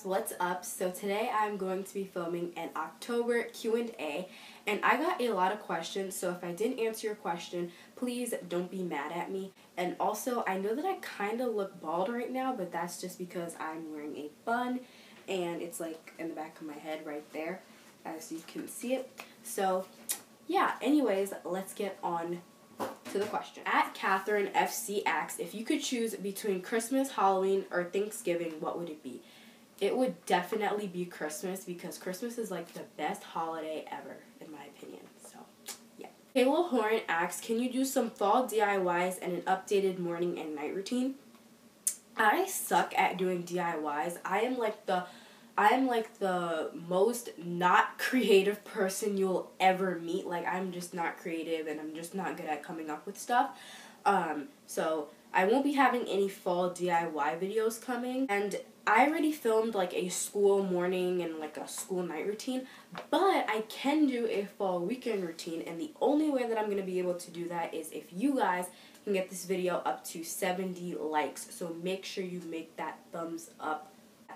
what's up? So today I'm going to be filming an October Q&A, and I got a lot of questions, so if I didn't answer your question, please don't be mad at me. And also, I know that I kind of look bald right now, but that's just because I'm wearing a bun, and it's like in the back of my head right there, as you can see it. So yeah, anyways, let's get on to the question. At Catherine FC asks, if you could choose between Christmas, Halloween, or Thanksgiving, what would it be? It would definitely be Christmas, because Christmas is like the best holiday ever, in my opinion. So, yeah. Kayla Horn asks, can you do some fall DIYs and an updated morning and night routine? I suck at doing DIYs. I am like the most not creative person you'll ever meet. Like, I'm just not creative, and I'm just not good at coming up with stuff. So I won't be having any fall DIY videos coming, and I already filmed like a school morning and like a school night routine, but I can do a fall weekend routine, and the only way that I'm going to be able to do that is if you guys can get this video up to 70 likes. So make sure you make that thumbs up.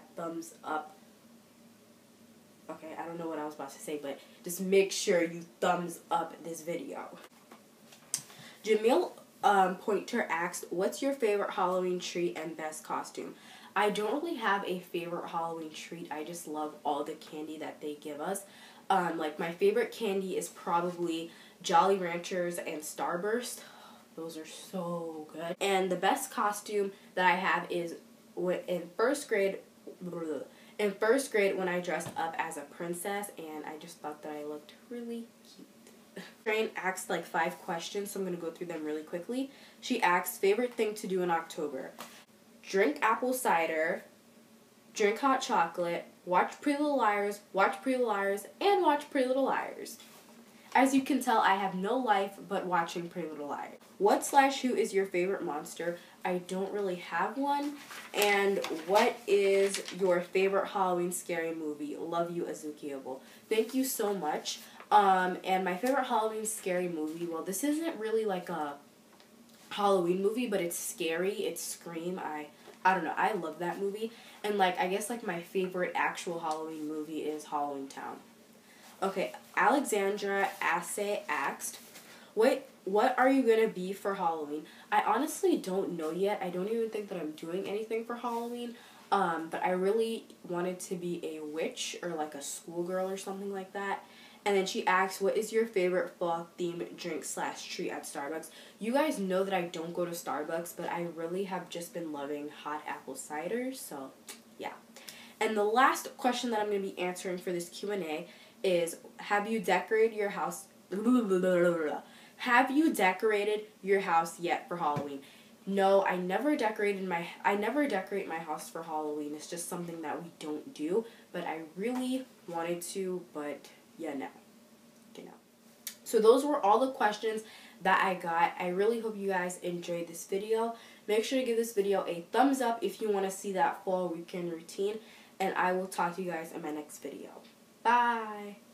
Okay, I don't know what I was about to say, but just make sure you thumbs up this video. Jamil Pointer asked, what's your favorite Halloween treat and best costume? I don't really have a favorite Halloween treat. I just love all the candy that they give us. Like, my favorite candy is probably Jolly Ranchers and Starburst. Those are so good. And the best costume that I have is in first grade when I dressed up as a princess, and I just thought that I looked really cute. Train asked like 5 questions, so I'm going to go through them really quickly. She asks, favorite thing to do in October? Drink apple cider, drink hot chocolate, watch Pretty Little Liars, and watch Pretty Little Liars. As you can tell, I have no life but watching Pretty Little Liars. What/who is your favorite monster? I don't really have one. And what is your favorite Halloween scary movie? Love you, Azukiable. Thank you so much. And my favorite Halloween scary movie, well, this isn't really like a Halloween movie, but it's scary. It's Scream. I don't know. I love that movie. And like, I guess like my favorite actual Halloween movie is Halloween Town. Okay, Alexandra Assay asked, what are you going to be for Halloween? I honestly don't know yet. I don't even think that I'm doing anything for Halloween. But I really wanted to be a witch or like a schoolgirl or something like that. And then she asked, what is your favorite fall-themed drink/treat at Starbucks? You guys know that I don't go to Starbucks, but I really have just been loving hot apple cider, so yeah. And the last question that I'm going to be answering for this Q&A is, have you decorated your house? Have you decorated your house yet for Halloween? No, I never decorate my house for Halloween. It's just something that we don't do, but I really wanted to, but yeah, no. So those were all the questions that I got. I really hope you guys enjoyed this video. Make sure to give this video a thumbs up if you want to see that fall weekend routine, and I will talk to you guys in my next video. Bye!